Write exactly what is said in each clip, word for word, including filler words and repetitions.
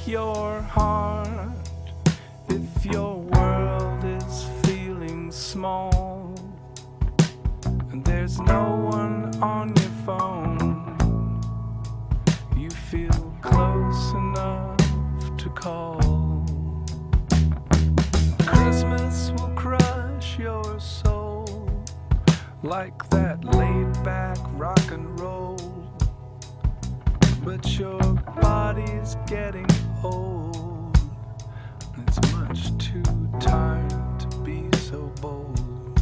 your heart if your world is feeling small and there's no one on your phone. You feel close enough to call. Christmas will crush your soul like that laid-back rock and roll. But your body's getting old, and it's much too tired to be so bold.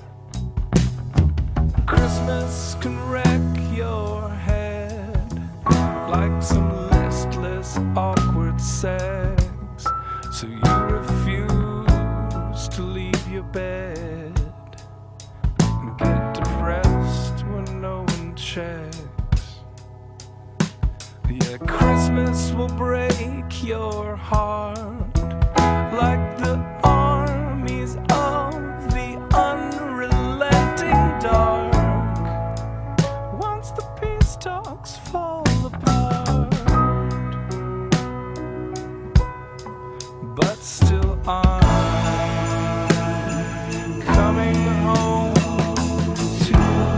Christmas can wreck your head like some listless, awkward sex. So you refuse to leave your bed and get depressed when no one checks. Yeah, Christmas will break your heart like the armies of the unrelenting dark. Once the peace talks fall apart, but still I'm coming home to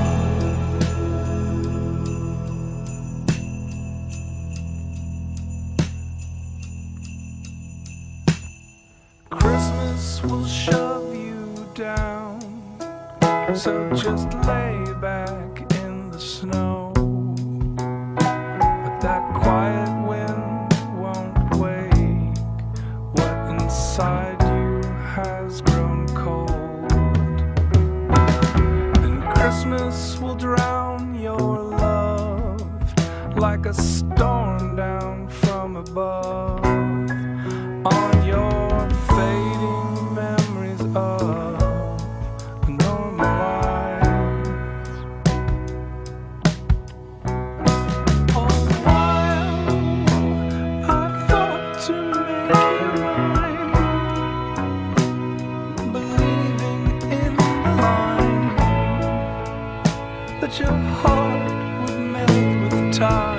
Christmas will shove you down, so just lay back in the snow. But that quiet wind won't wake what inside you has grown cold. And Christmas will drown your love like a storm down from above on your fading memories of a normal life. All while I thought to make you mine, believing in the line that your heart would melt with time.